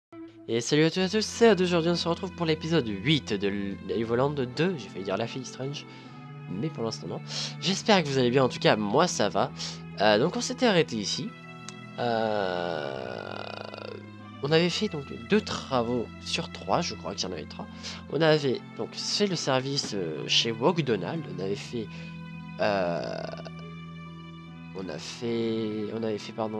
Et salut à tous et à tous, c'est Ad. Aujourd'hui on se retrouve pour l'épisode 8 de Evoland 2, j'ai failli dire la fille Strange, mais pour l'instant non. J'espère que vous allez bien, en tout cas moi ça va. Donc on s'était arrêté ici. On avait fait donc 2 travaux sur 3, je crois qu'il y en avait 3. On avait donc fait le service chez Wogdonald, on avait fait... on avait fait pardon...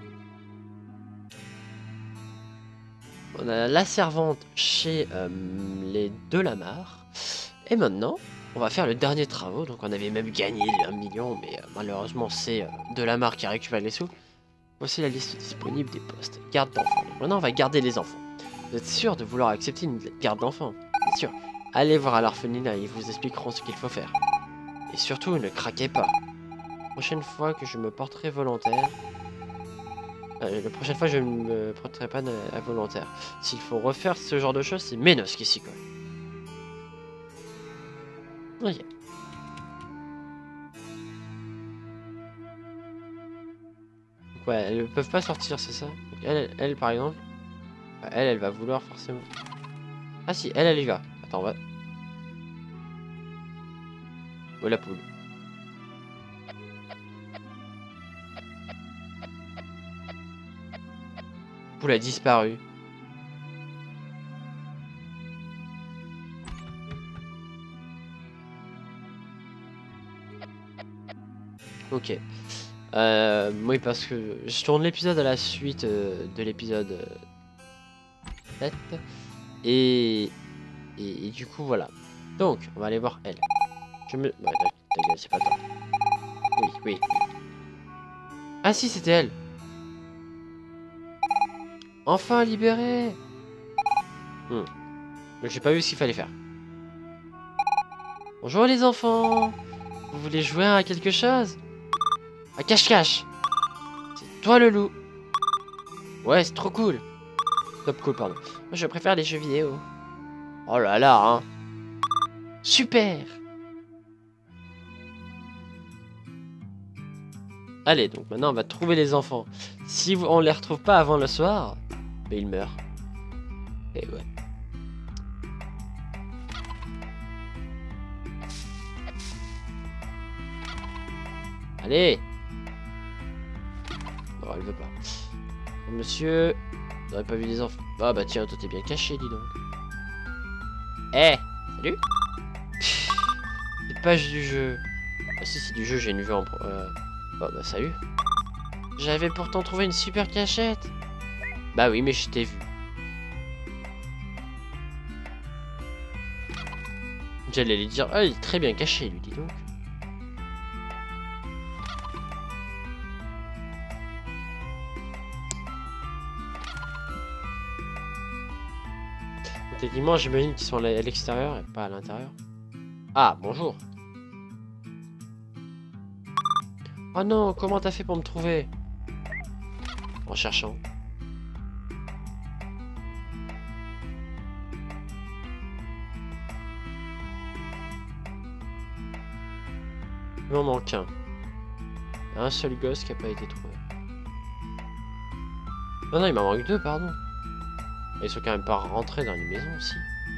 on a la servante chez les Delamarre. Et maintenant, on va faire le dernier travaux. Donc on avait même gagné les 1 million, mais malheureusement c'est Delamarre qui récupère les sous. Voici la liste disponible des postes. Garde d'enfants. Maintenant on va garder les enfants. Vous êtes sûr de vouloir accepter une garde d'enfants? Bien sûr. Allez voir à l'orphelinat, ils vous expliqueront ce qu'il faut faire. Et surtout, ne craquez pas. La prochaine fois que je me porterai volontaire... la prochaine fois, je ne me porterai pas à volontaire. S'il faut refaire ce genre de choses, c'est Ménos qui s'y colle. Ok. Donc, ouais, elles ne peuvent pas sortir, c'est ça? Donc, elle, par exemple, elle va vouloir forcément... Ah si, elle y va. Attends, on va... Oh, la poule. La poule a disparu. Ok. Oui, parce que je tourne l'épisode à la suite de l'épisode 7. Et du coup, voilà. Donc, on va aller voir elle. Je me... Ouais, ta gueule, c'est pas toi. Oui, oui. Ah si, c'était elle. Enfin libérée. Donc j'ai pas vu ce qu'il fallait faire. Bonjour les enfants. Vous voulez jouer à quelque chose? À cache-cache. C'est toi le loup. Ouais, c'est trop cool. Top cool, pardon. Moi je préfère les jeux vidéo. Oh là là, hein. Super. Allez, donc maintenant on va trouver les enfants. Si on les retrouve pas avant le soir, ben ils meurent. Et ouais. Allez. Non, elle veut pas. Oh, monsieur, vous n'aurez pas vu les enfants. Ah bah tiens, toi t'es bien caché, dis donc. Eh, salut. C'est page du jeu. Ah si, c'est du jeu, j'ai une vue en... Oh bah salut. J'avais pourtant trouvé une super cachette. Bah oui, mais je t'ai vu. J'allais lui dire, ah il est très bien caché lui, dis donc. Techniquement, j'imagine qu'ils sont à l'extérieur et pas à l'intérieur. Ah, bonjour. Oh non, comment t'as fait pour me trouver? En cherchant. Il m'en manque un. Un seul gosse qui a pas été trouvé. Non, non, il m'en manque 2, pardon. Ils sont quand même pas rentrés dans les maisons aussi.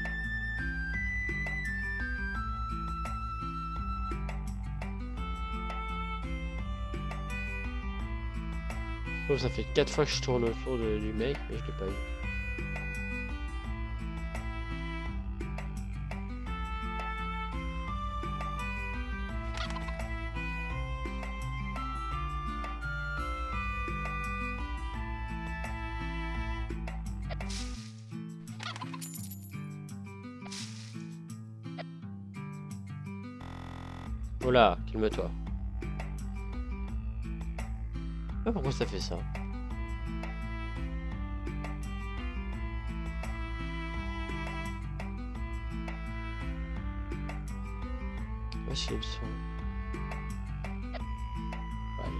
Oh, ça fait 4 fois que je tourne autour du mec, mais je l'ai pas eu. Oh là, calme-toi. Ah, pourquoi ça fait ça? Voici le son. Allez.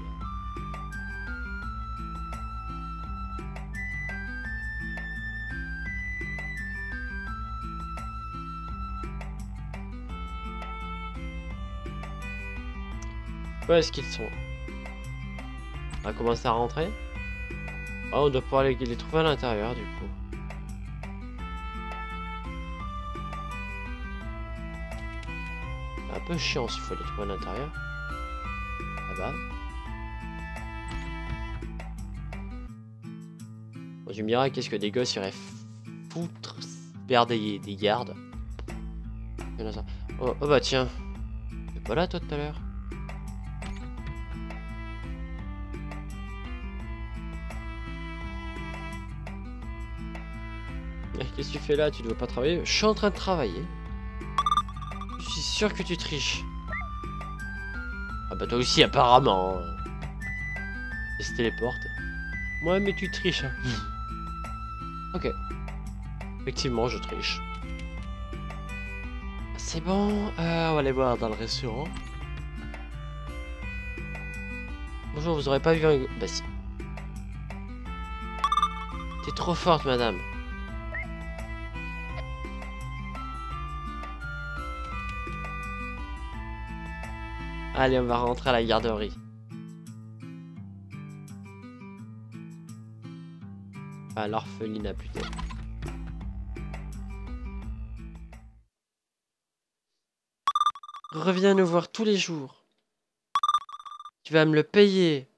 Où est-ce qu'ils sont? On va commencer à rentrer. Ah, on doit pouvoir les trouver à l'intérieur du coup. peu chiant s'il faut les trouver à l'intérieur. Là-bas. Bon, tu me diras, qu'est-ce que des gosses iraient foutre vers des gardes. Oh, oh bah tiens. T'es pas là toi tout à l'heure? Qu'est-ce que tu fais là? Tu dois pas travailler? Je suis en train de travailler. Je suis sûr que tu triches. Ah bah toi aussi apparemment. Et se téléporte. Ouais mais tu triches. Hein. Ok. Effectivement je triche. C'est bon, on va aller voir dans le restaurant. Bonjour, vous aurez pas vu un... Bah si. T'es trop forte madame. Allez, on va rentrer à la garderie. À l'orphelinat plutôt. Reviens nous voir tous les jours. Tu vas me le payer.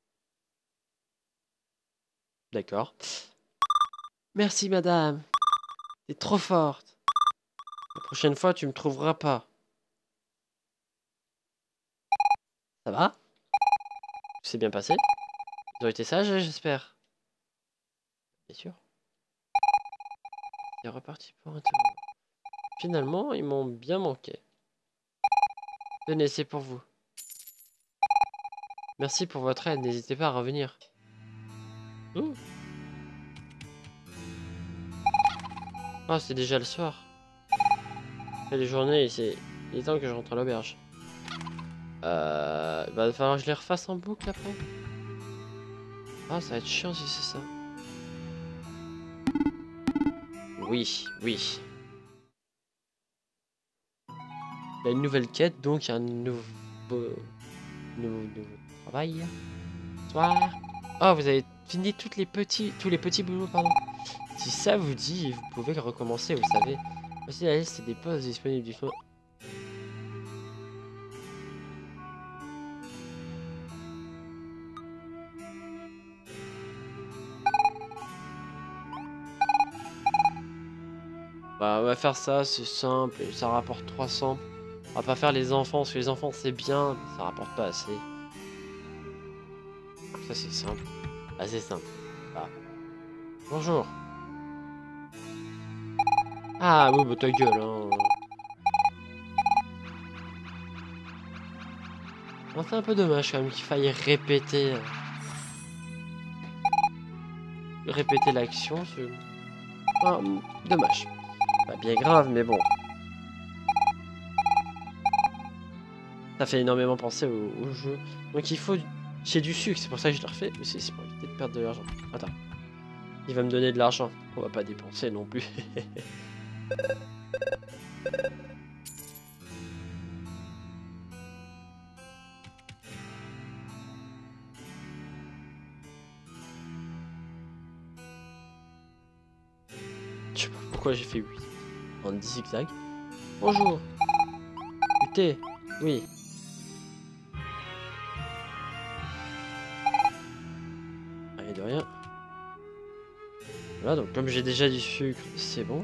D'accord. Merci madame. T'es trop forte. La prochaine fois, tu me trouveras pas. Ça va? C'est bien passé? Ils ont été sages, j'espère. Bien sûr. Il est reparti pour un tour. Finalement, ils m'ont bien manqué. Tenez, c'est pour vous. Merci pour votre aide, n'hésitez pas à revenir. Ouh. Ah, c'est déjà le soir. Après les journées, il est temps que je rentre à l'auberge. Il va falloir que je les refasse en boucle après. Ah, ça va être chiant si c'est ça. Oui, oui. Il y a une nouvelle quête, donc il y a un nouveau travail. Soir. Oh, vous avez fini tous les petits boulots, pardon. Si ça vous dit, vous pouvez recommencer, vous savez. Voici la liste des postes disponibles du fond. Bah, on va faire ça, c'est simple, et ça rapporte 300. On va pas faire les enfants, parce que les enfants c'est bien, mais ça rapporte pas assez. Ça c'est simple. Assez simple. Ah. Bonjour. Ah oui, bah ta gueule, hein. Bon, c'est un peu dommage quand même qu'il faille répéter l'action. Ah, dommage. Pas bien grave, mais bon. Ça fait énormément penser au jeu. Donc il faut... J'ai du sucre, c'est pour ça que je le refais. Mais c'est pour éviter de perdre de l'argent. Attends. Il va me donner de l'argent. On va pas dépenser non plus. Je sais pas pourquoi j'ai fait 8 en 10 zigzags. Bonjour. Du thé. Oui. Rien de rien. Voilà, donc comme j'ai déjà du sucre, c'est bon.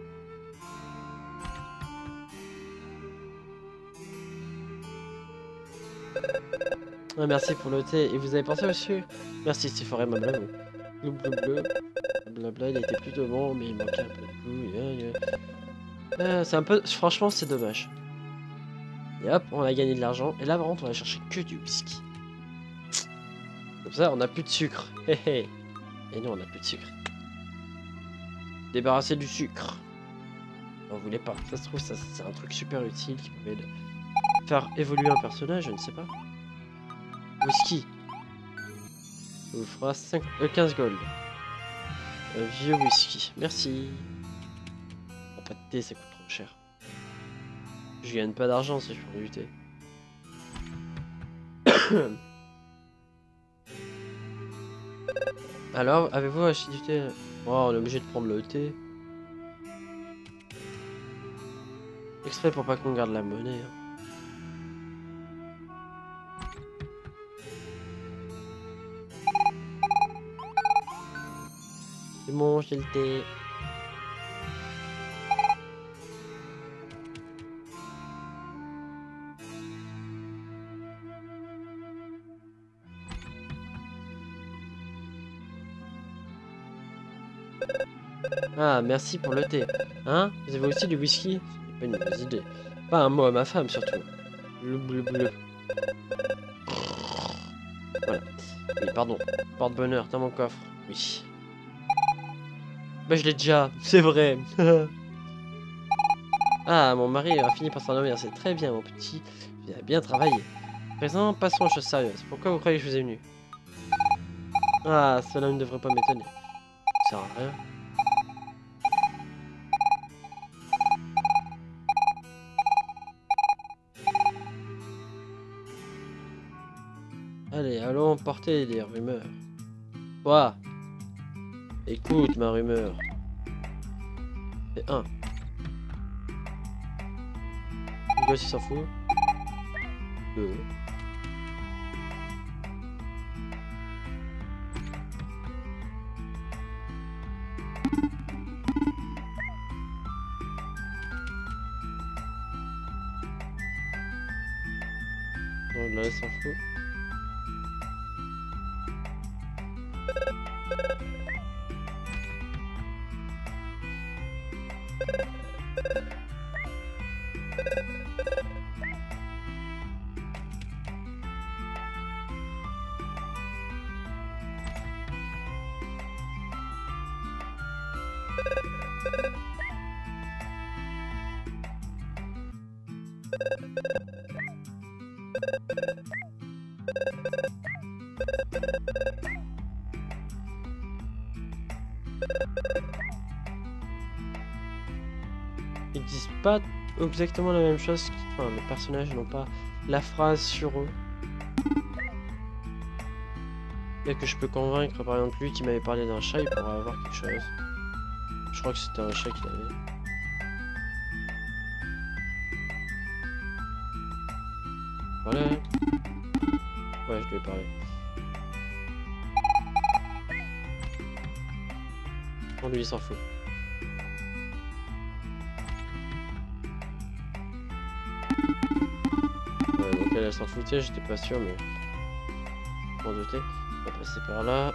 Ah, merci pour le thé. Et vous avez pensé au sucre? Merci, c'est fort aimable. Bleu, bleu, bleu. Blabla, il était plutôt bon, mais il manquait un peu de goût. C'est un peu... Franchement, c'est dommage. Et hop, on a gagné de l'argent. Et là, par contre, on va chercher que du whisky. Comme ça, on n'a plus de sucre. Et non, on n'a plus de sucre. Débarrasser du sucre. On voulait pas. Ça se trouve, ça c'est un truc super utile qui pouvait faire évoluer un personnage, je ne sais pas. Whisky. Ça vous fera 15 gold. Vieux whisky. Merci. Oh, pas de thé, ça coûte trop cher. Je gagne pas d'argent si je prends du thé. Alors, avez-vous acheté du thé? Oh, on est obligé de prendre le thé. Exprès pour pas qu'on garde la monnaie. Hein. C'est bon, j'ai le thé. Ah, merci pour le thé. Hein? Vous avez aussi du whisky? C'est pas une mauvaise idée. Pas un mot à ma femme, surtout. Bleu, bleu, bleu. Voilà. Oui, pardon. Porte-bonheur, dans mon coffre. Oui. Bah, je l'ai déjà, c'est vrai. Ah, mon mari a fini par s'en endormir. C'est très bien, mon petit. Tu as bien travaillé. À présent, passons aux choses sérieuses. Pourquoi vous croyez que je vous ai venu? Ah, cela ne devrait pas m'étonner. Ça sert à rien. Allez, allons porter les rumeurs. Toi, écoute ma rumeur. C'est un. Le gosse il s'en fout. 2. Donc là il s'en fout. Ils disent pas exactement la même chose. Enfin, les personnages n'ont pas la phrase sur eux. Peut-être que je peux convaincre par exemple lui qui m'avait parlé d'un chat, il pourrait avoir quelque chose. Je crois que c'était un chat qu'il avait. Voilà. Ouais, je lui ai parlé. Bon, lui il s'en fout. Ouais, donc elle s'en foutait, j'étais pas sûr, mais je m'en doutais. On va passer par là.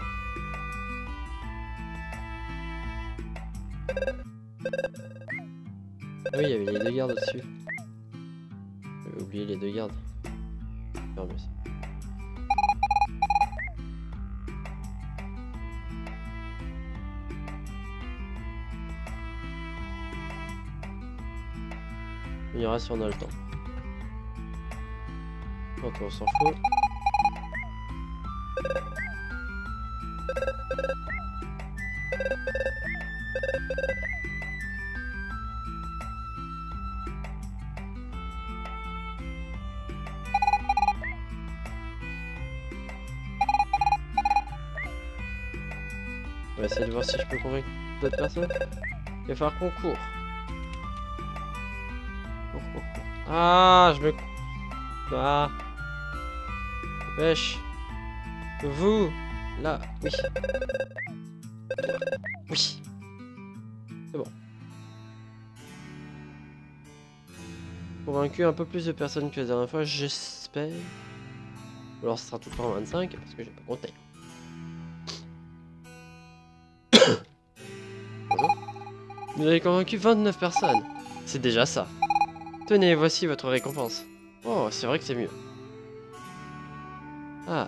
Ah oui, il y avait les deux gardes au-dessus. J'avais oublié les deux gardes. Fermez ça. On ira si on a le temps. Ok, on s'en fout. On va essayer de voir si je peux convaincre d'autres personnes. Il va falloir qu'on court. Ah, je me... Ah. Pêche. Vous. Là. Oui. Oui. C'est bon. Convaincu un peu plus de personnes que la dernière fois, j'espère. Ou alors ce sera tout le temps 25 parce que j'ai pas compté. Bonjour. Vous avez convaincu 29 personnes. C'est déjà ça. Tenez, voici votre récompense. Oh, c'est vrai que c'est mieux. Ah.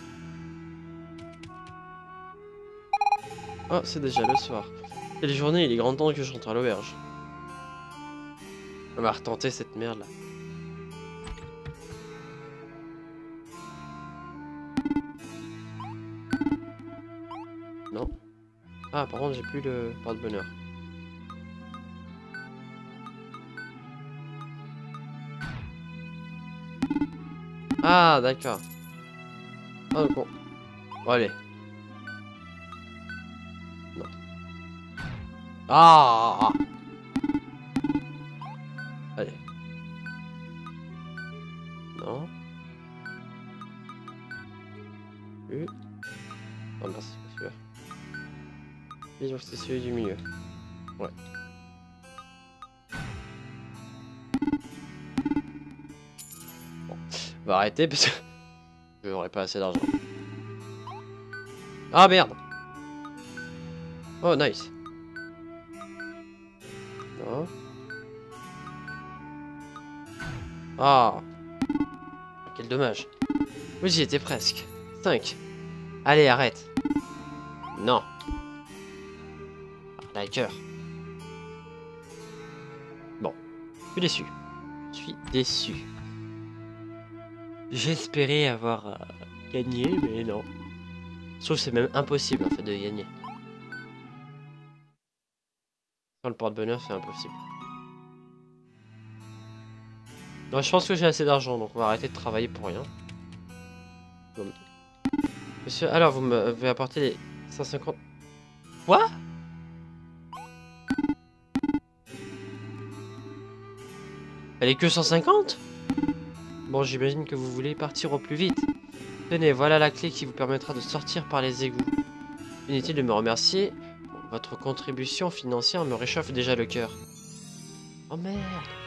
Oh, c'est déjà le soir. Quelle journée, il est grand temps que je rentre à l'auberge. On va retenter cette merde là. Non. Ah, par contre, j'ai plus le porte-bonheur. Ah, d'accord. Ah, bon. Bon, allez. Non. Ah. Allez. Non. Plus. Oh mince, c'est pas celui-là. que c'est celui du milieu. Ouais. Bon. On va arrêter parce que je n'aurai pas assez d'argent. Ah merde! Oh nice. Non. Ah. Quel dommage. Oui, j'y étais presque. 5. Allez, arrête. Non. Ah, cœur. Bon. Je suis déçu. Je suis déçu. J'espérais avoir gagné, mais non. Je trouve que c'est même impossible en fait de gagner. Sans le porte-bonheur, c'est impossible. Non, je pense que j'ai assez d'argent, donc on va arrêter de travailler pour rien. Bon. Monsieur, alors vous m'avez apporté les 150... Quoi? Elle est que 150? Bon, j'imagine que vous voulez partir au plus vite. Tenez, voilà la clé qui vous permettra de sortir par les égouts. Inutile de me remercier. Votre contribution financière me réchauffe déjà le cœur. Oh merde.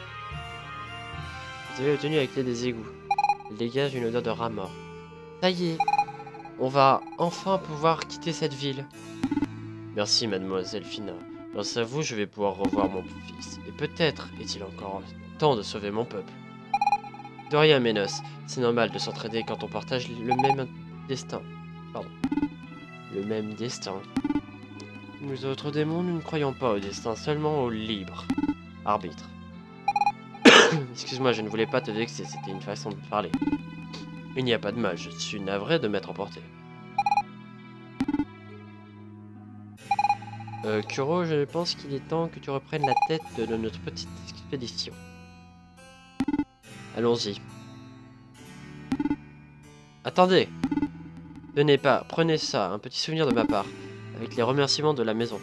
Vous avez obtenu la clé des égouts. Elle dégage une odeur de rat mort. Ça y est. On va enfin pouvoir quitter cette ville. Merci, mademoiselle Fina. Grâce à vous, je vais pouvoir revoir mon fils. Et peut-être est-il encore temps de sauver mon peuple. De rien, Ménos. C'est normal de s'entraider quand on partage le même destin. Pardon. Le même destin. Nous autres démons, nous ne croyons pas au destin, seulement au libre arbitre. Excuse-moi, je ne voulais pas te vexer, c'était une façon de parler. Il n'y a pas de mal, je suis navré de m'être emporté. Kuro, je pense qu'il est temps que tu reprennes la tête de notre petite expédition. Allons-y. Attendez! Tenez pas, prenez ça, un petit souvenir de ma part, avec les remerciements de la maison.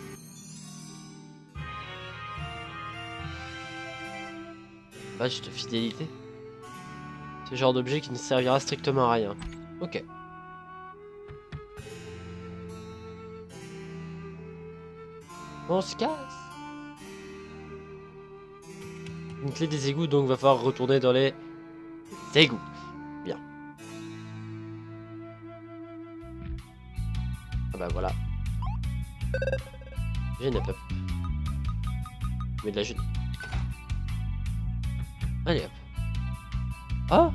Badge de fidélité. Ce genre d'objet qui ne servira strictement à rien. Ok. On se casse. Une clé des égouts, donc va falloir retourner dans les égouts. Bien. Ah bah voilà. J'ai une up. Mais de la jute. Allez hop. Oh.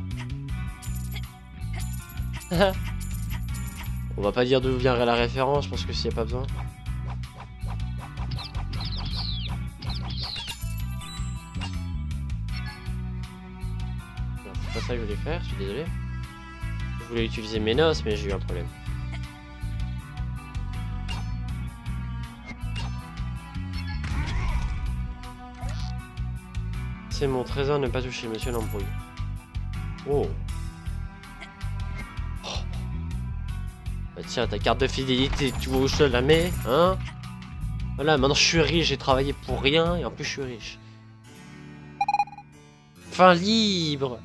On va pas dire d'où vient la référence, je pense que s'il n'y a pas besoin. C'est pas ça que je voulais faire, je suis désolé. Je voulais utiliser mes noces, mais j'ai eu un problème. C'est mon trésor, ne pas toucher, monsieur l'embrouille. Oh. Bah tiens, ta carte de fidélité, tu vois où je te la mets, hein? Voilà, maintenant je suis riche, j'ai travaillé pour rien, et en plus je suis riche. Fin libre.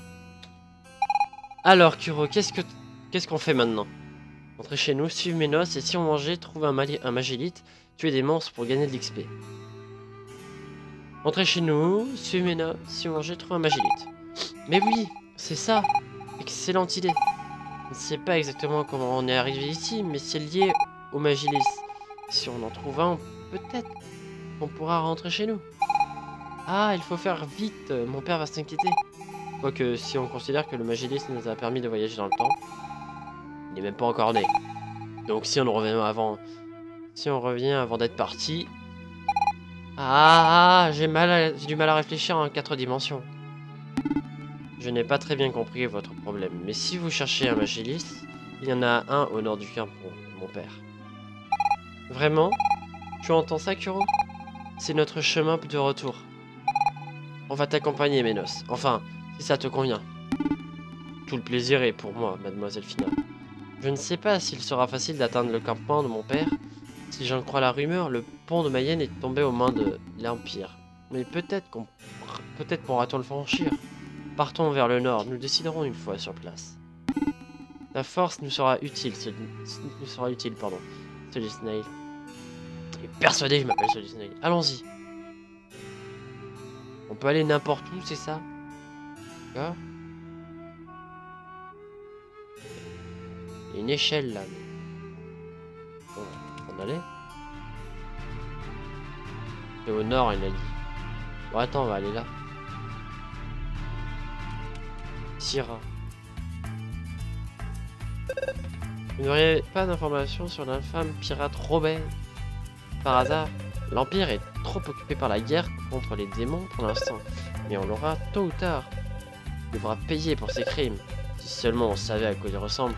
Alors, Kuro, qu'est-ce qu'on fait maintenant? Entrez chez nous, suivez mes noces, et si on mangeait, trouve un magélite, tuer des monstres pour gagner de l'XP. Entrez chez nous, suivez mes noces, si on mangeait, trouve un magélite. Mais oui, c'est ça. Excellente idée. Je ne sais pas exactement comment on est arrivé ici, mais c'est lié au Magilis. Si on en trouve un, peut-être qu'on pourra rentrer chez nous. Ah, il faut faire vite, mon père va s'inquiéter. Quoique, si on considère que le Magilis nous a permis de voyager dans le temps, il n'est même pas encore né. Donc si on revient avant... Si on revient avant d'être parti... Ah, j'ai du mal à réfléchir en 4 dimensions. Je n'ai pas très bien compris votre problème, mais si vous cherchez un Magilis, il y en a un au nord du camp pour mon père. Vraiment? Tu entends ça, Kuro? C'est notre chemin de retour. On va t'accompagner, Ménos. Enfin, si ça te convient. Tout le plaisir est pour moi, mademoiselle Fina. Je ne sais pas s'il sera facile d'atteindre le campement de mon père. Si j'en crois la rumeur, le pont de Mayenne est tombé aux mains de l'Empire. Mais peut-être pourra-t-on le franchir. Partons vers le nord, nous déciderons une fois sur place. La force nous sera utile, Snail. Il est persuadé que je m'appelle Solid Snake. Allons-y. On peut aller n'importe où, c'est ça? D'accord. Il y a une échelle là. Bon, on va en aller. C'est au nord, il a dit. Bon, attends, on va aller là. Syrah. Vous n'auriez pas d'informations sur l'infâme pirate Robert? Par hasard, l'Empire est trop occupé par la guerre contre les démons pour l'instant. Mais on l'aura tôt ou tard. Il devra payer pour ses crimes. Si seulement on savait à quoi il ressemble.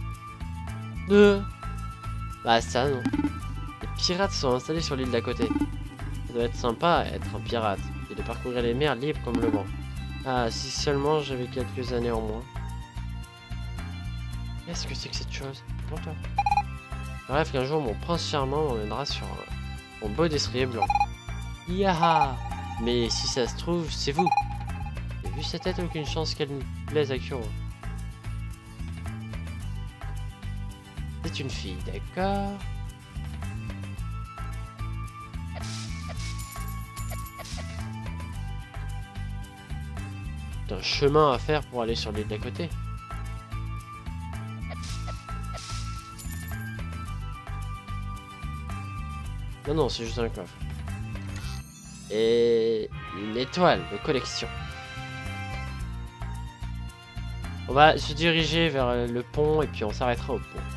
Bah ça non. Les pirates sont installés sur l'île d'à côté. Ça doit être sympa être un pirate et de parcourir les mers libres comme le vent. Ah, si seulement j'avais quelques années en moins. Qu'est-ce que c'est que cette chose? Pour toi. Je rêve qu'un jour mon prince charmant m'emmènera sur mon beau destrier blanc. Yaha! Mais si ça se trouve, c'est vous. Et vu sa tête, aucune chance qu'elle nous plaise à Kuro. C'est une fille, d'accord. C'est un chemin à faire pour aller sur l'île d'à côté. Non, non, c'est juste un coffre. Et une étoile de collection. On va se diriger vers le pont et puis on s'arrêtera au pont.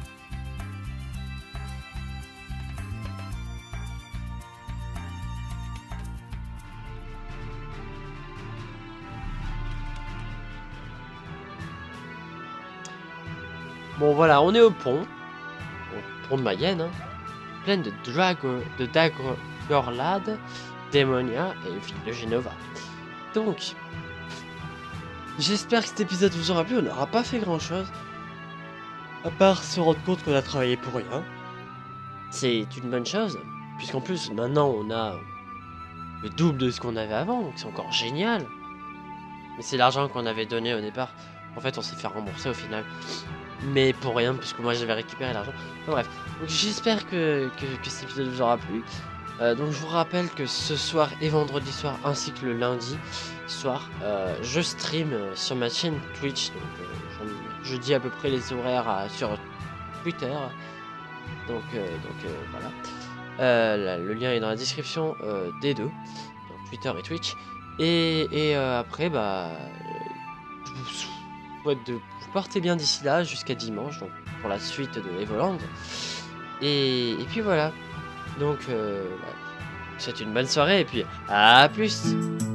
Bon voilà, on est au pont. Au pont de Mayenne, hein. Pleine de Dagorlad, Démonia et ville de Genova. Donc, j'espère que cet épisode vous aura plu. On n'aura pas fait grand chose. À part se rendre compte qu'on a travaillé pour rien. C'est une bonne chose. Puisqu'en plus, maintenant, on a le double de ce qu'on avait avant. Donc c'est encore génial. Mais c'est l'argent qu'on avait donné au départ. En fait, on s'est fait rembourser au final. Mais pour rien, puisque moi j'avais récupéré l'argent. Enfin, bref, j'espère que cet épisode vous aura plu. Donc je vous rappelle que ce soir et vendredi soir, ainsi que le lundi soir, je stream sur ma chaîne Twitch. Donc je dis à peu près les horaires sur Twitter. Donc voilà. Le lien est dans la description des deux, donc Twitter et Twitch. Et après, bah, je vous souhaite de vous porter bien d'ici là jusqu'à dimanche, donc pour la suite de Evoland. Et puis voilà. Donc, c'est une bonne soirée et puis à plus.